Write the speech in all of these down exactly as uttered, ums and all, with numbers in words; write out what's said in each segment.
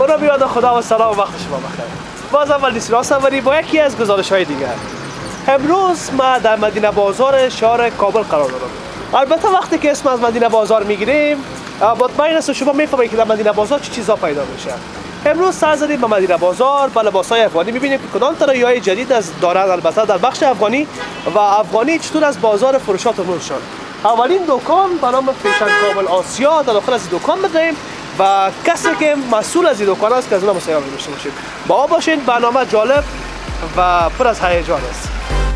جناب یاد خدا و سلام وقت شما بخیر. باز اول دیسیران سواری با یکی از گزارش های دیگر. امروز ما در مدینه بازار شهر کابل قرار دارم. البته وقتی که اسم از مدینه بازار میگیریم مطمئن است شما میفهمید که در مدینه بازار چه چیزا پیدا میشه. امروز سر زدیم به مدینه بازار با لباس‌های افغانی، می‌بینیم که کدام طرح‌های جدید از دارند البته در بخش افغانی و افغانی چطور از بازار فروشات عبور شد. اولین دکان به نام فیشن کابل آسیا در داخل از دکان بدهیم و کسی که مسئول از این دکان است که از اونها مصاحبه داشته باشیم. با ما باشین، برنامه جالب و پر از هیجان است.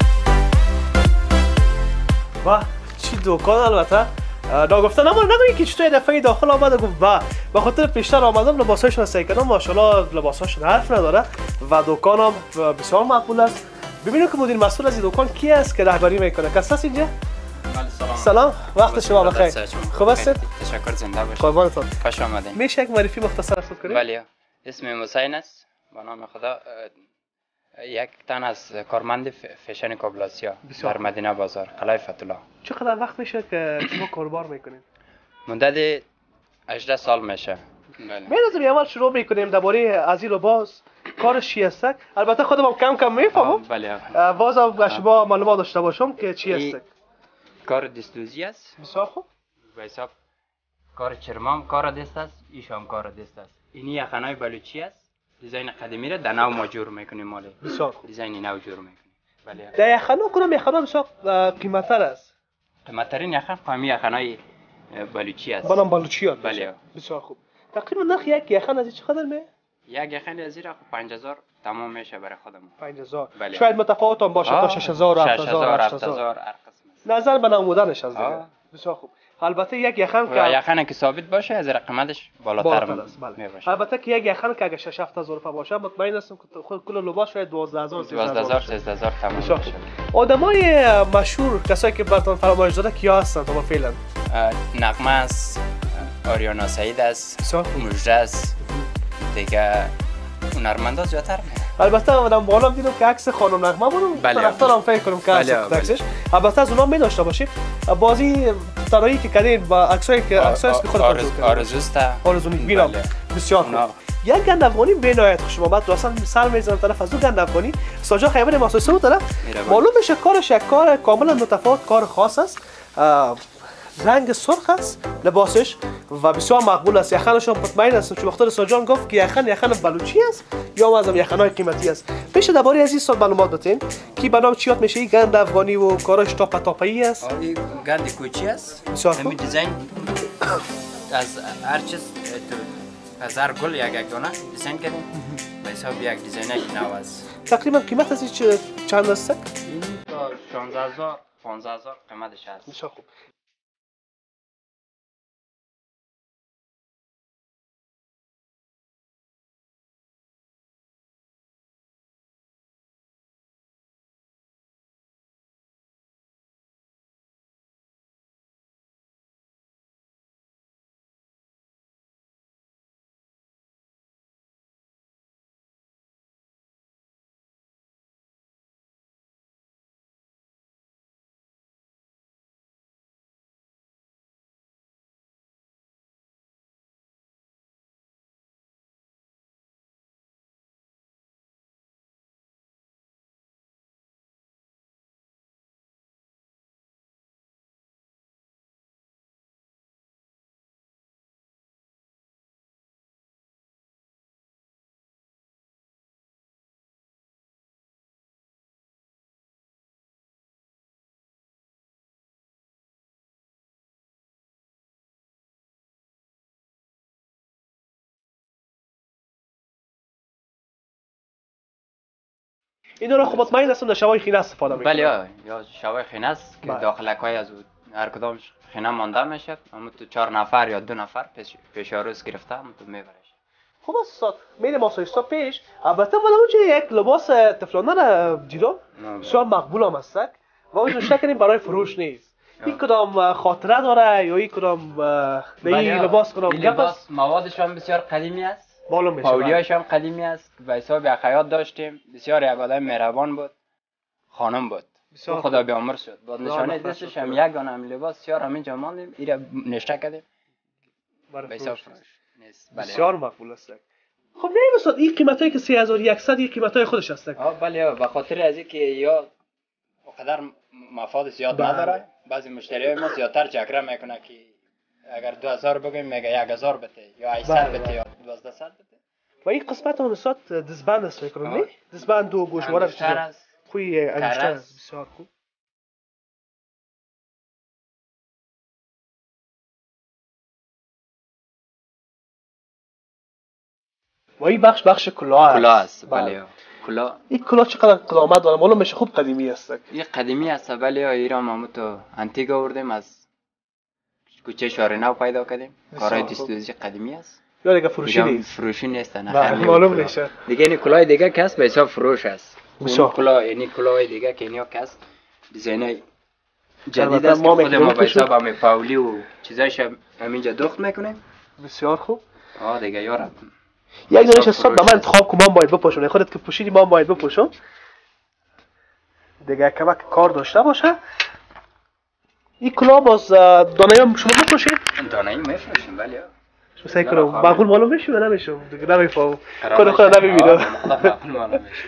و چی دکان البته ناگفته نمونه نگویی که چطور دفعه داخل آمده گفت و به خاطر پیشتر آمدم لباسهایشون سعی کردم، ماشاءالله لباسهاشون حرف نداره و دکانم بسیار مقبول است. ببینیم که مدیر مسئول از این دکان کی است که رهبری میکنه. کس هست اینجا؟ سلام. سلام، وقت شما بخیر. خوب هستید؟ تشکر، زنده باشید. قربانتون. خوش آمدید. میشه یک معرفی مختصر از خود کنید؟ بله. اسمم حسین است. به نام خدا یک تن از کارمند فیشن کابل آسیا در مدینه بازار قلعه فتح‌الله. چقدر وقت میشه که شما کاربار میکنید؟ مدت هجده سال میشه. بله. می‌نظرم اول شروع میکنیم درباره از این لباس کارش چی است. البته خودم کم کم میفهمم. بله. بازم شما معلومات داشته باشم که چی است. کار دستوزی است. بسیار خوب. به حساب کار چرمام کار دست است، ایشام کار دست است. اینی یخنای بلوچی است. دیزاین قدیمی را در نو ما جور میکنیم مالی. بسیار خوب. دیزاین نو جور میکنیم. بله. در یخنا کنم یخنا بسیار قیمت‌تر است. قیمت‌ترین یخن قومی یخنای بلوچی است. بنام بلوچی است. بله. بسیار خوب. تقریبا نرخ یک یخن از چقدر می؟ یک یخن از این پنج هزار تمام میشه برای خودمون. پنج هزار. بله. شاید متفاوت هم باشه تا شش هزار و هفت هزار. هفت هزار هر قسم. نظر به نمودنش از دیگه. بسیار خوب. البته یک یخن که یخن که ثابت باشه از قیمتش بالاتر میشه. البته که یک یخن که اگه شش هفت هزار روپیه باشه مطمئن هستم که خود کل لباس شاید دوازده هزار دوازده هزار سیزده هزار تمام میشه. آدمای مشهور کسایی که براتون فرمایش داده کیا هستن تا فعلا؟ نغمه است، آریانا سعید است، مژده است، دیگه هنرمندا زیادتر. البته آدم بالا دیدم که عکس خانم نغمه بود. طرفدارم فکر کنم که عکسش. البته از اونها می داشته باشیم. بازی طراحی که کردین با عکسایی که عکسایی که خودتون درست کردین. آرزوست. آرزو بینم. بسیار خوب. یک گند افغانی بنایت خوش اومد. اصلا سر میزنم طرف از دو گند افغانی. ساجا خیبر ماسوسه بود طرف. معلوم میشه کارش یک کار کاملا متفاوت، کار خاص است. رنگ سرخ است لباسش و بسیار مقبول است. یخنش هم مطمئن است چون وقتی ساجان گفت که یخن یخن بلوچی است یا از یخنای قیمتی است. میشه درباره از این سال معلومات بدین که به نام چیات میشه؟ این گند افغانی و کارش تاپ تاپی است. این گند کوچی است. همین دیزاین از هر چیز از هر گل یک یک دانه دیزاین کردیم. به حساب یک دیزاین نو است. تقریبا قیمت از این چند است؟ این تا شانزده هزار پانزده هزار قیمتش است. بسیار خوب. اینا رو خب مطمئن هستم در شوای خینه استفاده میکنن. بله یا شوای خینه است که داخلکای از هر کدام خینه مانده میشه. اما تو چهار نفر یا دو نفر پیش پیشاروز گرفته اما تو میبرش. خب استاد میره ماسایستا پیش. البته ولی اونجا یک لباس تفلانه را دیدم بسیار مقبول هم است و اون شک کنیم برای فروش نیست. این کدام خاطره داره یا این کدام به این لباس کدام گپ است؟ موادش هم بسیار قدیمی است. معلوم میشه. پاولیاش هم قدیمی است. به حساب یک حیات داشتیم. بسیار یک آدم مهربان بود. خانم بود. خدا بیامرز شد. بعد نشانه دستش هم یک دانه لباس بسیار همینجا ماندیم. اینا نشته کردیم. به حساب فروش نیست. بسیار مقبول است. خب نه استاد این قیمتایی که سه هزار و صد این قیمتای خودش هستن. آه بله به خاطر از اینکه یا اونقدر مفاد زیاد نداره بعضی مشتریای ما زیادتر چکره میکنه که اگر دو هزار بگیم میگه یک هزار بده یا هشتصد بده یا دوازده صد بده. و این قسمت اون استاد دزبند است فکر کنم نه؟ دزبند و گوشواره چیزا. خوی انگشتر است بسیار خوب. و این بخش بخش کلاه است. کلاه است بله. کلاه این کلاه چقدر قدامت داره معلوم میشه خوب قدیمی است. این قدیمی است ولی ایران ما تو انتیگا آوردیم از کوچه شهر نو پیدا کردیم. کارهای دستوزی قدیمی است. یا دیگه فروشی نیست. فروشی نیست نه. بله معلوم میشه. دیگه این کلاه دیگه کس به حساب فروش است. بسیار کلاه یعنی کلاه دیگه که اینیا کس دیزاینای جدید است که خود ما به حساب همه پاولی و چیزایش همینجا دخت میکنیم. بسیار خوب. آه دیگه یارم یک دانش استاد به من انتخاب کنم من باید بپوشم خودت که پوشیدی من باید بپوشم دیگه کمک کار داشته باشه. این کلاه باز دانایی شما بپوشید؟ دانایی میفروشیم ولی شما سعی کنم معقول معلوم بشیم یا نمیشم دیگه نمیفهم خود خود نمیبینم. معقول معلوم میشه.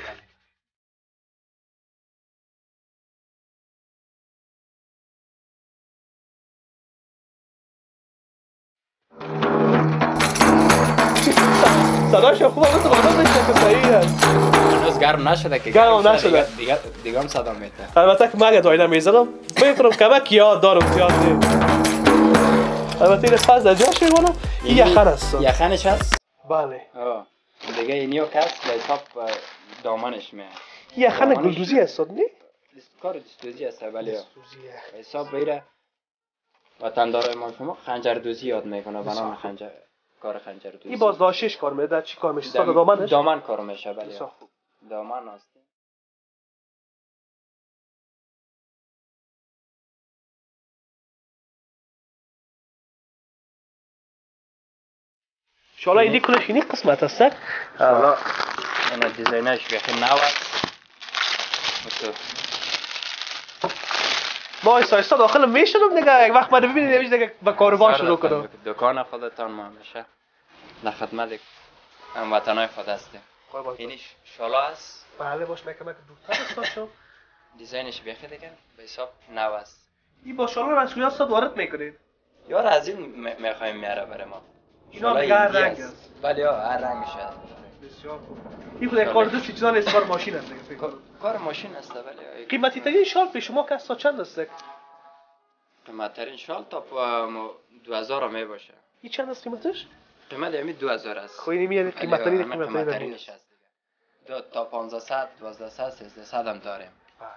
صداش خوبه مثل معلوم میشه که صحیح است. هنوز گرم نشده که گرم نشده دیگه دیگه هم صدا میده. البته که من دایره میزنم فکر کنم کمک یاد دارم زیاد نه. البته این پس در جاش میمونم این یخن است. یخنش هست؟ بله. آه دیگه اینیو کس به حساب دامنش میاد. یخن گلدوزی است نه؟ کار دستوزی است ولی به حساب بیره وطندار ما شما خنجر دوزی یاد میکنه بنام خنجر کار خنجر دوزی. این باز داشتش کار میده چی کار میشه؟ سال دامنش؟ دامن کار میشه ولی خوب. دامن است. شالا این کلش این قسمت است. حالا اینا دیزاینش بخی نو است. ما ایستا داخل میشونم دیگه یک وقت ما ببینید دیگه با کاروبار شروع کنم. دکان خودتان ما میشه. نه خدمت هموطنای خود هستیم. اینش شالا است. بله باش میگم که دورتر استاد شو. دیزاینش بخی دیگه به حساب نو است. این با شالا مسئولیت استاد وارد میکنید. یار از این میخوایم میاره برای ما. اینا دیگه هر رنگ است. ولی هر رنگش هست. بسیار خوب. این خود کار دست چیزا نیست کار ماشین است دیگه فکر کنم. کار ماشین است ولی قیمتی ترین شال به شما که تا چند است؟ قیمت ترین شال تا دو هزار می باشه. این چند است قیمتش؟ قیمت همین دو هزار است. خب این میاد قیمت ترین قیمت ترینش است دیگه. دو تا پانزده دوازده سیزده صد هم داریم.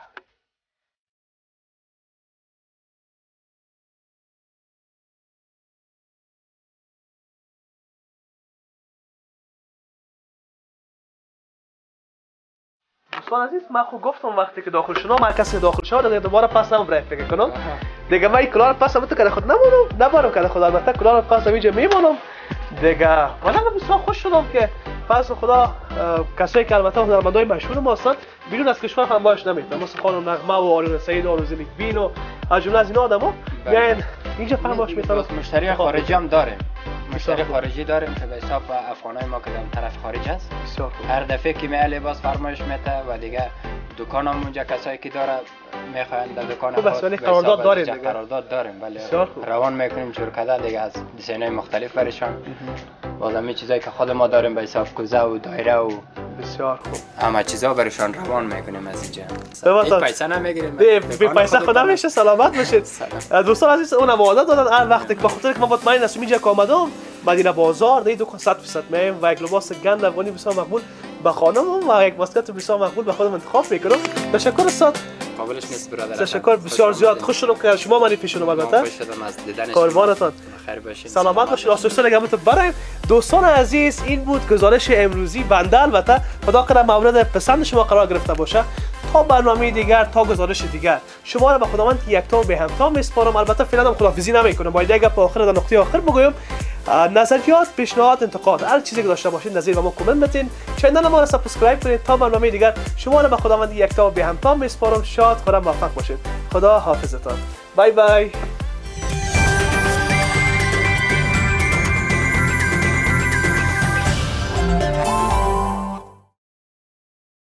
دوستان عزیز من خود گفتم وقتی که داخل شدم من کسی داخل شد دیگه دوباره پس نمون برای فکر کنم دیگه من این کلاه پس هم تو که خود نمونم نبارم که خود البته کلاه پس اینجا میمونم دیگه والا بسیار خوش شدم که پس خدا کسایی که البته هنرمندای مشهور ما هستن بیرون از کشور هم باش نمیتونن مثل خانم نغمه و آرون سعید و آرزو نیکبین و از جمله از این آدما یعنی اینجا فهم باش میتونن. مشتری خارجی هم داریم. مشتری خارجی داریم که به حساب افغانای ما که در طرف خارج است. هر دفعه که میاد لباس فرمایش میده و دیگه دکان هم اونجا کسایی که داره میخوان در دکان خود ولی قرارداد داریم دیگه. قرارداد داریم ولی روان میکنیم جور کده دیگه از دیزاینای مختلف برشان. باز همه چیزایی که خود ما داریم به حساب کوزه و دایره و بسیار خوب همه چیزا برشان روان میکنیم از اینجا. هیچ پیسه نمیگیریم. به پیسه خدا میشه سلامت باشید. دوستان عزیز اونم وعده دادن هر وقتی که بخاطر که من مطمئن هستم اینجا که آمدم مدینه بازار در دکان صد درصد میایم و یک لباس گند افغانی بسیار مقبول به خانم و یک واسکت بسیار مقبول به خودم انتخاب میکنم. تشکر استاد. قابلش نیست برادر. تشکر بسیار زیاد خوش شدم که شما منی پیشونم البته. خوش شدم از دیدنش. قربانتان. خیر باشید. سلامت باشید. آسوسته نگهتون بریم. دوستان عزیز این بود گزارش امروزی بنده البته خدا کنه مورد پسند شما قرار گرفته باشه. تا برنامه دیگر تا گزارش دیگر شما را به خداوند یک تا به همتا میسپارم. البته فعلا هم خداحافظی نمیکنم باید یک گپ آخر در نقطه آخر بگویم. نظریات پیشنهاد انتقاد هر چیزی که داشته باشید نظیر و ما کامنت بتین. چینل ما را سابسکرایب کنید تا برنامه دیگر شما را به خداوند یک تا به همتا میسپارم. شاد خورم موفق باشید. خدا حافظتان. بای بای.